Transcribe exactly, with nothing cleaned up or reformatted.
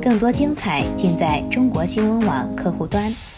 更多精彩尽在中国新闻网客户端。